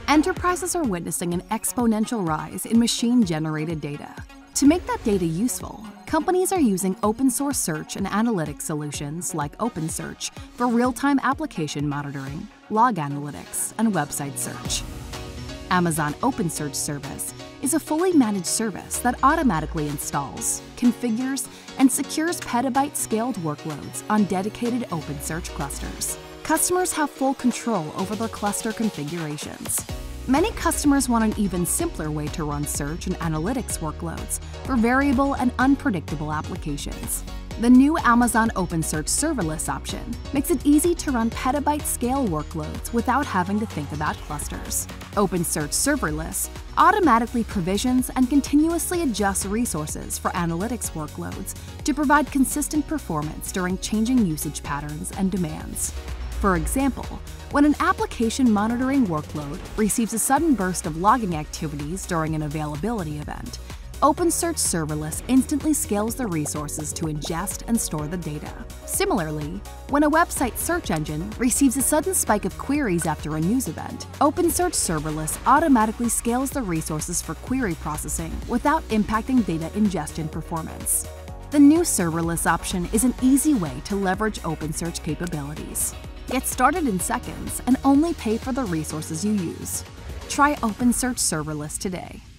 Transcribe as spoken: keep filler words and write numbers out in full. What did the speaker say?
Enterprises are witnessing an exponential rise in machine-generated data. To make that data useful, companies are using open-source search and analytics solutions like OpenSearch for real-time application monitoring, log analytics, and website search. Amazon OpenSearch service is a fully managed service that automatically installs, configures, and secures petabyte-scaled workloads on dedicated OpenSearch clusters. Customers have full control over their cluster configurations. Many customers want an even simpler way to run search and analytics workloads for variable and unpredictable applications. The new Amazon OpenSearch Serverless option makes it easy to run petabyte-scale workloads without having to think about clusters. OpenSearch Serverless automatically provisions and continuously adjusts resources for analytics workloads to provide consistent performance during changing usage patterns and demands. For example, when an application monitoring workload receives a sudden burst of logging activities during an availability event, OpenSearch Serverless instantly scales the resources to ingest and store the data. Similarly, when a website search engine receives a sudden spike of queries after a news event, OpenSearch Serverless automatically scales the resources for query processing without impacting data ingestion performance. The new Serverless option is an easy way to leverage OpenSearch capabilities. Get started in seconds and only pay for the resources you use. Try OpenSearch Serverless today.